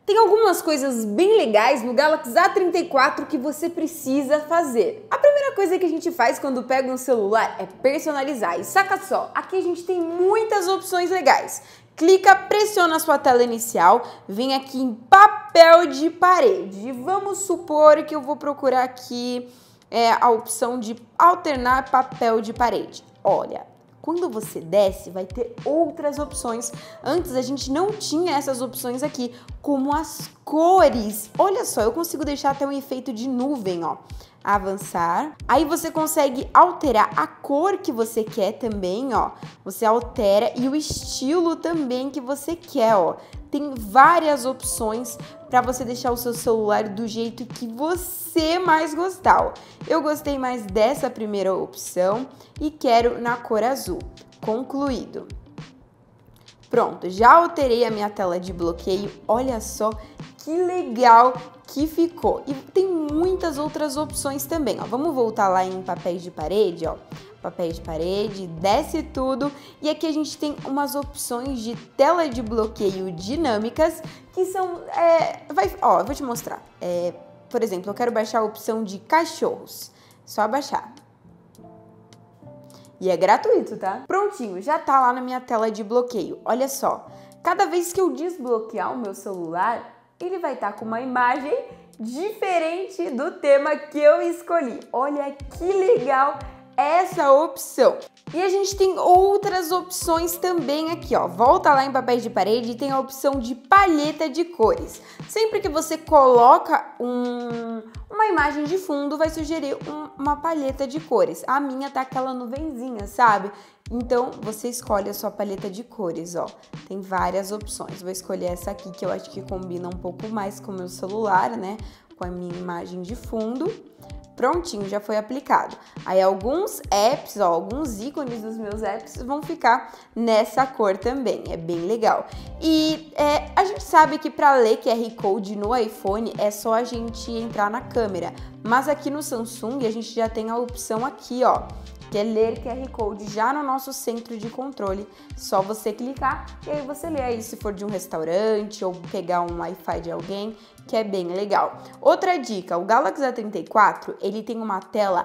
Tem algumas coisas bem legais no Galaxy A34 que você precisa fazer. A primeira coisa que a gente faz quando pega um celular é personalizar. E saca só, aqui a gente tem muitas opções legais. Clica, pressiona a sua tela inicial, vem aqui em papel de parede. E vamos supor que eu vou procurar aqui a opção de alternar papel de parede. Olha, quando você desce, vai ter outras opções. Antes a gente não tinha essas opções aqui, como as cores. Olha só, eu consigo deixar até um efeito de nuvem, ó. Avançar. Aí você consegue alterar a cor que você quer também, ó. Você altera e o estilo também que você quer, ó. Tem várias opções para você deixar o seu celular do jeito que você mais gostar, ó. Eu gostei mais dessa primeira opção e quero na cor azul. Concluído. Pronto, já alterei a minha tela de bloqueio. Olha só que legal que ficou. E tem muitas outras opções também, ó. Vamos voltar lá em papéis de parede, ó. Papéis de parede, desce tudo. E aqui a gente tem umas opções de tela de bloqueio dinâmicas que são... eu vou te mostrar. Por exemplo, eu quero baixar a opção de cachorros. Só baixar. E é gratuito, tá? Prontinho, já tá lá na minha tela de bloqueio. Olha só, cada vez que eu desbloquear o meu celular, ele vai estar com uma imagem diferente do tema que eu escolhi. Olha que legal essa opção. E a gente tem outras opções também aqui, ó. Volta lá em papéis de parede e tem a opção de palheta de cores. Sempre que você coloca uma imagem de fundo, vai sugerir uma palheta de cores. A minha tá aquela nuvenzinha, sabe? Então, você escolhe a sua palheta de cores, ó. Tem várias opções. Vou escolher essa aqui, que eu acho que combina um pouco mais com o meu celular, né? Com a minha imagem de fundo. Prontinho, já foi aplicado. Aí alguns apps, ó, alguns ícones dos meus apps vão ficar nessa cor também, é bem legal. E a gente sabe que para ler QR Code no iPhone é só a gente entrar na câmera, mas aqui no Samsung a gente já tem a opção aqui, ó, que é ler QR Code já no nosso centro de controle. Só você clicar e aí você lê aí se for de um restaurante ou pegar um Wi-Fi de alguém, que é bem legal. Outra dica, o Galaxy A34, ele tem uma tela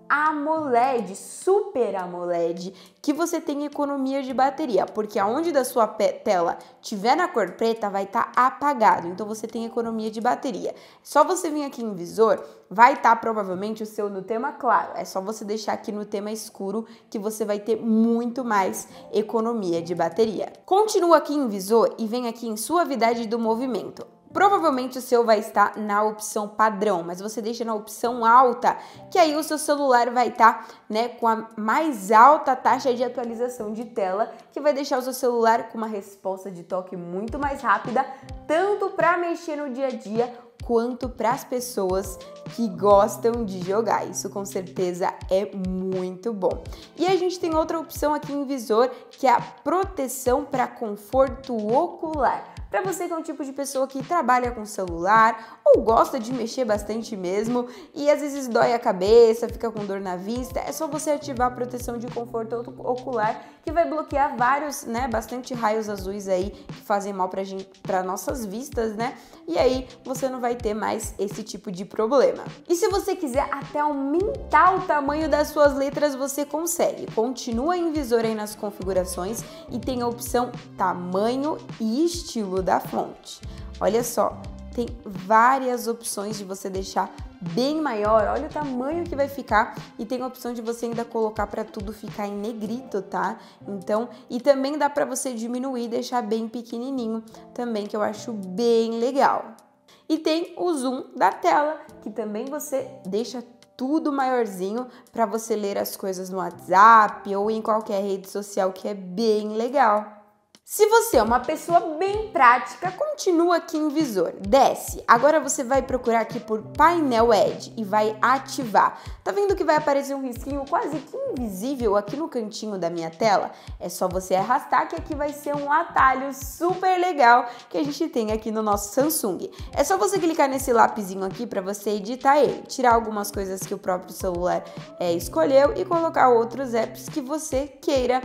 AMOLED, Super AMOLED, que você tem economia de bateria, porque aonde da sua tela tiver na cor preta vai estar apagado, então você tem economia de bateria. Só você vir aqui em visor, vai estar provavelmente o seu no tema claro, é só você deixar aqui no tema escuro que você vai ter muito mais economia de bateria. Continua aqui em visor e vem aqui em suavidade do movimento. Provavelmente o seu vai estar na opção padrão, mas você deixa na opção alta, que aí o seu celular vai estar, né, com a mais alta taxa de atualização de tela, que vai deixar o seu celular com uma resposta de toque muito mais rápida, tanto para mexer no dia a dia, quanto para as pessoas que gostam de jogar. Isso com certeza é muito bom. E a gente tem outra opção aqui em visor, que é a proteção para conforto ocular. Para você que é um tipo de pessoa que trabalha com celular ou gosta de mexer bastante mesmo e às vezes dói a cabeça, fica com dor na vista, é só você ativar a proteção de conforto ocular, que vai bloquear vários, né, bastante raios azuis aí que fazem mal para nossas vistas, né? E aí você não vai ter mais esse tipo de problema. E se você quiser até aumentar o tamanho das suas letras, você consegue. Continua em visor aí nas configurações e tem a opção tamanho e estilo da fonte. Olha só, tem várias opções de você deixar bem maior, olha o tamanho que vai ficar, e tem a opção de você ainda colocar para tudo ficar em negrito, tá? Então, e também dá para você diminuir e deixar bem pequenininho também, que eu acho bem legal. E tem o zoom da tela, que também você deixa tudo maiorzinho para você ler as coisas no WhatsApp ou em qualquer rede social, que é bem legal. Se você é uma pessoa bem prática, continua aqui em visor, desce. Agora você vai procurar aqui por painel Edge e vai ativar. Tá vendo que vai aparecer um risquinho quase que invisível aqui no cantinho da minha tela? É só você arrastar que aqui vai ser um atalho super legal que a gente tem aqui no nosso Samsung. É só você clicar nesse lapisinho aqui para você editar ele, tirar algumas coisas que o próprio celular escolheu e colocar outros apps que você queira.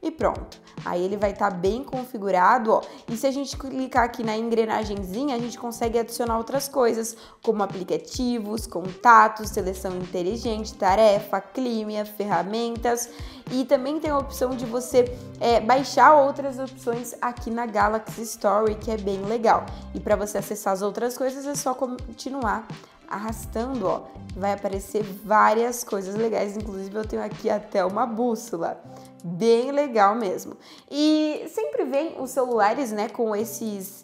e pronto. Aí ele vai estar bem configurado, ó. E se a gente clicar aqui na engrenagemzinha, a gente consegue adicionar outras coisas, como aplicativos, contatos, seleção inteligente, tarefa, clima, ferramentas. E também tem a opção de você baixar outras opções aqui na Galaxy Story, que é bem legal. E para você acessar as outras coisas, é só continuar arrastando, ó. Vai aparecer várias coisas legais, inclusive eu tenho aqui até uma bússola. Bem legal mesmo. E sempre vem os celulares, né, com esses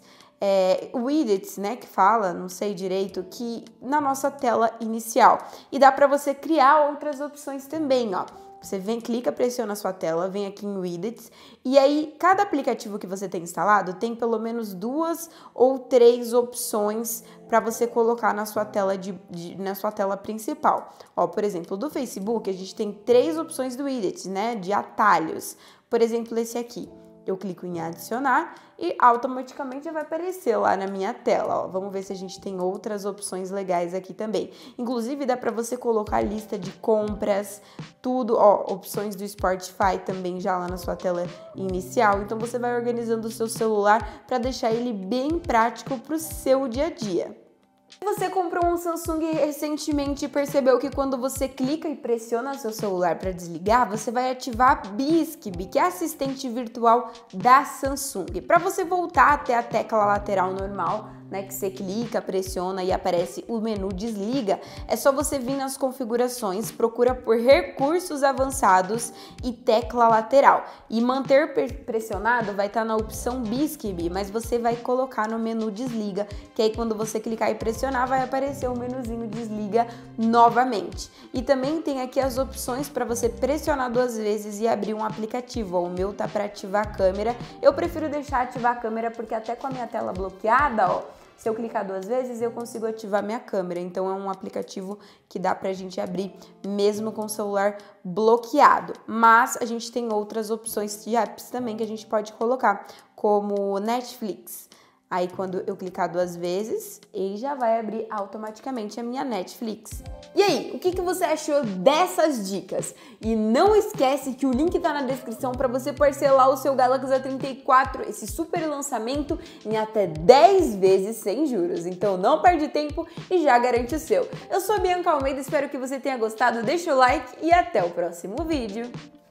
widgets, né, que fala, não sei direito, que na nossa tela inicial. E dá para você criar outras opções também, ó. Você clica, pressiona a sua tela, vem aqui em widgets e aí cada aplicativo que você tem instalado tem pelo menos 2 ou 3 opções para você colocar na sua tela na sua tela principal. Ó, por exemplo, do Facebook a gente tem 3 opções do widget, né, de atalhos. Por exemplo, esse aqui. Eu clico em adicionar e automaticamente já vai aparecer lá na minha tela, ó. Vamos ver se a gente tem outras opções legais aqui também. Inclusive dá para você colocar lista de compras, tudo, ó, opções do Spotify também já lá na sua tela inicial. Então você vai organizando o seu celular para deixar ele bem prático para o seu dia a dia. Você comprou um Samsung recentemente e percebeu que quando você clica e pressiona seu celular para desligar, você vai ativar a Bisqb, que é a assistente virtual da Samsung. Para você voltar até a tecla lateral normal, né, que você clica, pressiona e aparece o menu desliga, é só você vir nas configurações, procura por recursos avançados e tecla lateral. E manter pressionado vai estar na opção Bisqb, mas você vai colocar no menu desliga, que aí quando você clicar e pressionar vai aparecer o menuzinho desliga novamente. E também tem aqui as opções para você pressionar 2 vezes e abrir um aplicativo. Ó, o meu tá para ativar a câmera. Eu prefiro deixar ativar a câmera porque até com a minha tela bloqueada, ó, se eu clicar 2 vezes, eu consigo ativar minha câmera. Então, é um aplicativo que dá pra gente abrir mesmo com o celular bloqueado. Mas a gente tem outras opções de apps também que a gente pode colocar, como Netflix. Aí, quando eu clicar 2 vezes, ele já vai abrir automaticamente a minha Netflix. E aí, o que você achou dessas dicas? E não esquece que o link tá na descrição para você parcelar o seu Galaxy A34, esse super lançamento, em até 10 vezes sem juros. Então não perde tempo e já garante o seu. Eu sou a Bianca Almeida, espero que você tenha gostado, deixa o like e até o próximo vídeo.